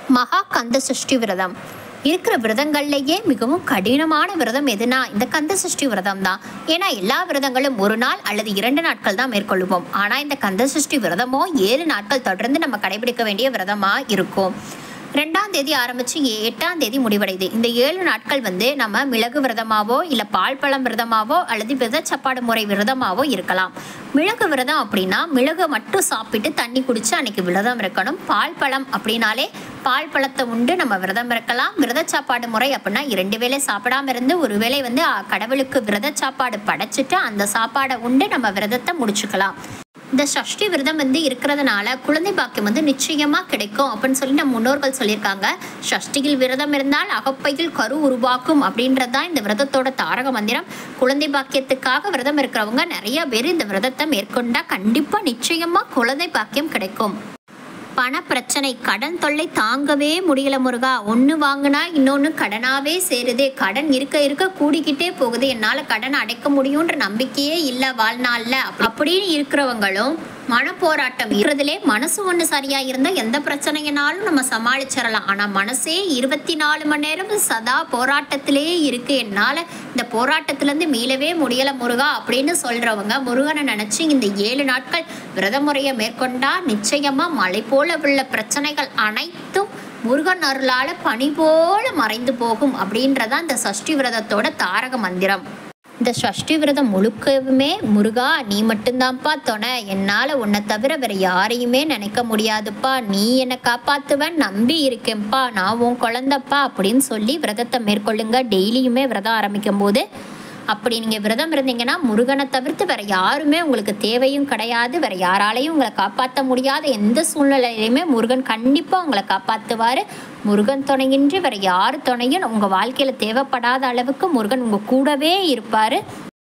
மகா கந்த சஷ்டி விரதம் இருக்கிற விரதங்கள்லேயே மிகவும் கடினமான விரதம் எதுனா இந்த கந்த சஷ்டி விரதம் தான். ஏன்னா எல்லா விரதங்களும் ஒரு நாள் அல்லது 2 நாட்கள் தான் மேற்கொள்வோம். ஆனால் இந்த கந்த சஷ்டி விரதமோ 7 நாட்கள் தொடர்ந்து நம்ம கடைபிடிக்க வேண்டிய விரதமாக இருக்கும். 2ஆம் தேதி ஆரம்பித்து 8ஆம் தேதி முடிவடையுது. இந்த 7 நாட்கள் நம்ம மிளகு விரதமாவோ இல்லை பால் பழம் விரதமாவோ அல்லது விரதச்சாப்பாடு முறை விரதமாவோ இருக்கலாம். மிளகு விரதம் அப்படின்னா மிளகு மட்டும் சாப்பிட்டு தண்ணி குடிச்சு அன்னைக்கு விரதம் இருக்கணும். பால் பழம் அப்படின்னாலே பால் பழத்தை உண்டு நம்ம விரதம் இருக்கலாம். விரதச்சாப்பாடு முறை அப்படின்னா 2 வேளை சாப்பிடாம இருந்து ஒரு வேளை கடவுளுக்கு விரதச்சாப்பாடு படைச்சிட்டு அந்த சாப்பாடை உண்டு நம்ம விரதத்தை முடிச்சுக்கலாம். இந்த சஷ்டி விரதம் இருக்கிறதுனால குழந்தை பாக்கியம் நிச்சயமா கிடைக்கும் அப்படின்னு சொல்லி நம்ம முன்னோர்கள் சொல்லியிருக்காங்க. சஷ்டியில் விரதம் இருந்தால் அகப்பையில் கரு உருவாக்கும் அப்படின்றது தான் இந்த விரதத்தோட தாரக மந்திரம். குழந்தை பாக்கியத்துக்காக விரதம் இருக்கிறவங்க நிறைய பேர் இந்த விரதத்தை மேற்கொண்டா கண்டிப்பா நிச்சயமா குழந்தை பாக்கியம் கிடைக்கும். பண பிரச்சனை, கடன் தொல்லை தாங்கவே முடியல முருகா. ஒன்று வாங்கினா இன்னொன்று கடனாவே சேருது. கடன் இருக்க இருக்க கூடிக்கிட்டே போகுது. என்னால் கடன் அடைக்க முடியுன்ற நம்பிக்கையே இல்லை வாழ்நாளில் அப்படின்னு இருக்கிறவங்களும் மனப்போராட்டம் இருக்கிறதுலே மனசு ஒன்று சரியாக இருந்தால் எந்த பிரச்சனையினாலும் நம்ம சமாளிச்சிடலாம். ஆனால் மனசே 24 மணி நேரம் சதா போராட்டத்திலே இருக்கு. என்னால் இந்த போராட்டத்திலேருந்து மீளவே முடியலை முருகா அப்படின்னு சொல்கிறவங்க முருகனை நினச்சி இந்த 7 நாட்கள் விரத முறையை மேற்கொண்டா நிச்சயமாக மழை போல உள்ள பிரச்சனைகள் அனைத்தும் முருகன் அருளால் பனி போல மறைந்து போகும் அப்படின்றதான் இந்த சஷ்டி விரதத்தோட தாரக மந்திரம். இந்த சஷ்டி விரதம் முழுக்கவுமே முருகா நீ மட்டும்தான்ப்பா துணை, என்னால் உன்னை தவிர வேற யாரையுமே நினைக்க முடியாதுப்பா, நீ என்னை காப்பாற்றுவன் நம்பி இருக்கேன்ப்பா, நான் உன் குழந்தைப்பா அப்படின்னு சொல்லி விரதத்தை மேற்கொள்ளுங்க. டெய்லியுமே விரதம் ஆரம்பிக்கும் போது அப்படி நீங்கள் விரதம் இருந்தீங்கன்னா முருகனை தவிர்த்து வேற யாருமே உங்களுக்கு தேவையும் கிடையாது. வேற யாராலையும் உங்களை காப்பாற்ற முடியாத எந்த சூழ்நிலையிலையுமே முருகன் கண்டிப்பாக உங்களை காப்பாற்றுவார். முருகன் துணையின்றி வேற யார் துணையும் உங்கள் வாழ்க்கையில் தேவைப்படாத அளவுக்கு முருகன் உங்கள் கூடவே இருப்பார்.